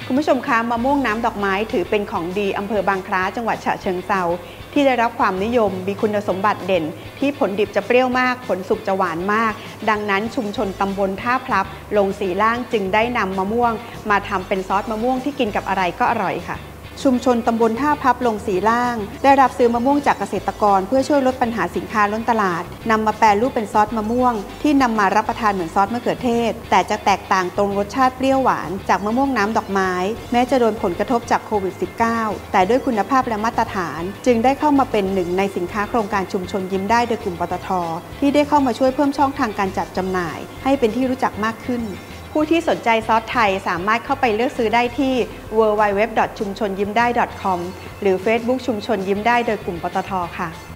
คุณผู้ชมคะมะม่วงน้ำดอกไม้ถือเป็นของดีอำเภอบางคล้าจังหวัดฉะเชิงเทราที่ได้รับความนิยมมีคุณสมบัติเด่นที่ผลดิบจะเปรี้ยวมากผลสุกจะหวานมากดังนั้นชุมชนตำบลท่าพลับลงสีล่างจึงได้นำมะม่วงมาทำเป็นซอสมะม่วงที่กินกับอะไรก็อร่อยค่ะชุมชนตำบลท่าพลับลงสีล่างได้รับซื้อมะม่วงจากเกษตรกรเพื่อช่วยลดปัญหาสินค้าล้นตลาดนำมาแปรรูปเป็นซอสมะม่วงที่นำมารับประทานเหมือนซอสมะเขือเทศแต่จะแตกต่างตรงรสชาติเปรี้ยวหวานจากมะม่วงน้ำดอกไม้แม้จะโดนผลกระทบจากโควิด -19 แต่ด้วยคุณภาพและมาตรฐานจึงได้เข้ามาเป็นหนึ่งในสินค้าโครงการชุมชนยิ้มได้โดยกลุ่มปตท.ที่ได้เข้ามาช่วยเพิ่มช่องทางการจัดจำหน่ายให้เป็นที่รู้จักมากขึ้นผู้ที่สนใจซอสไทยสามารถเข้าไปเลือกซื้อได้ที่ www.chumchonyimdai.com หรือ Facebook ชุมชนยิ้มได้โดยกลุ่มปตท. ค่ะ